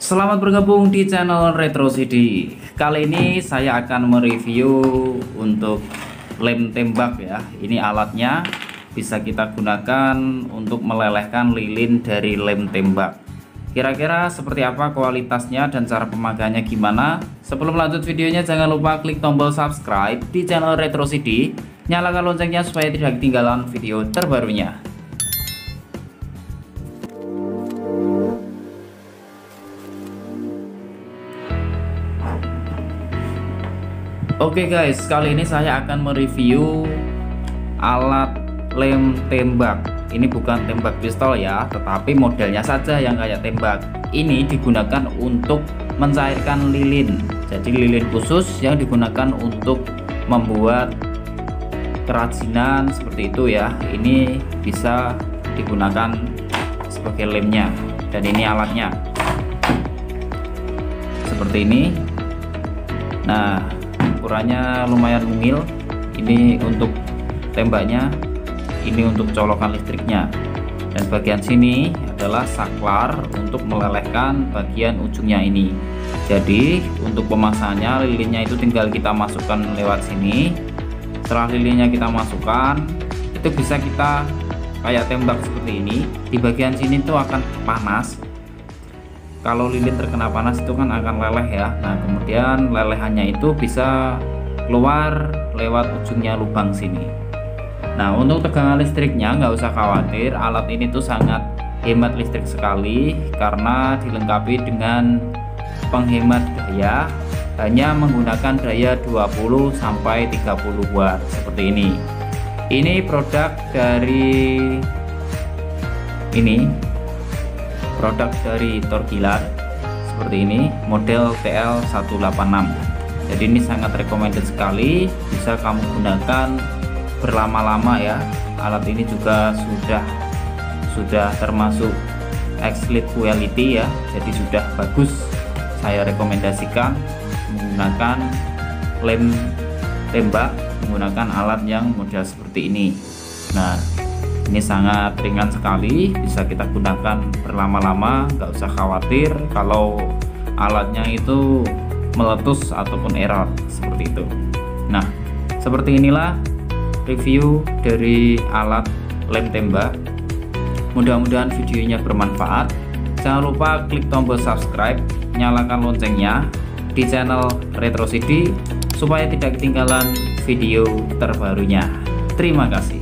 Selamat bergabung di channel Retro CD. Kali ini saya akan mereview untuk lem tembak ya. Ini alatnya bisa kita gunakan untuk melelehkan lilin dari lem tembak. Kira-kira seperti apa kualitasnya dan cara pemakaiannya gimana? Sebelum lanjut videonya jangan lupa klik tombol subscribe di channel Retro CD. Nyalakan loncengnya supaya tidak ketinggalan video terbarunya. Oke guys, kali ini saya akan mereview alat lem tembak. Ini bukan tembak pistol ya, tetapi modelnya saja yang kayak tembak. Ini digunakan untuk mencairkan lilin. Jadi lilin khusus yang digunakan untuk membuat kerajinan seperti itu ya. Ini bisa digunakan sebagai lemnya. Dan ini alatnya seperti ini. Nah, ukurannya lumayan mungil. Ini untuk tembaknya, ini untuk colokan listriknya, dan bagian sini adalah saklar untuk melelehkan bagian ujungnya ini. Jadi untuk pemasangannya, lilinnya itu tinggal kita masukkan lewat sini. Setelah lilinnya kita masukkan, itu bisa kita kayak tembak seperti ini. Di bagian sini tuh akan panas. Kalau lilin terkena panas itu kan akan leleh ya. Nah, kemudian lelehannya itu bisa keluar lewat ujungnya lubang sini. Nah, untuk tegangan listriknya nggak usah khawatir. Alat ini tuh sangat hemat listrik sekali karena dilengkapi dengan penghemat daya. Hanya menggunakan daya 20 sampai 30 watt seperti ini. Ini produk dari Torgilar seperti ini, model TL186. Jadi ini sangat recommended sekali, bisa kamu gunakan berlama-lama ya. Alat ini juga sudah termasuk excellent quality ya, jadi sudah bagus. Saya rekomendasikan menggunakan lem tembak menggunakan alat yang model seperti ini. Nah, ini sangat ringan sekali, bisa kita gunakan berlama-lama, nggak usah khawatir kalau alatnya itu meletus ataupun error seperti itu. Nah, seperti inilah review dari alat lem tembak. Mudah-mudahan videonya bermanfaat. Jangan lupa klik tombol subscribe, nyalakan loncengnya di channel Retro CD supaya tidak ketinggalan video terbarunya. Terima kasih.